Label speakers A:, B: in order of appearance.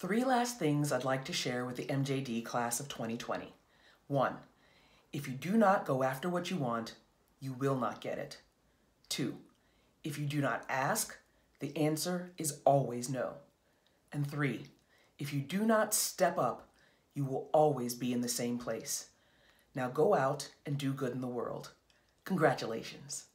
A: 3 last things I'd like to share with the MJD class of 2020. 1. If you do not go after what you want, you will not get it. 2. If you do not ask, the answer is always no. And 3. If you do not step up, you will always be in the same place. Now go out and do good in the world. Congratulations.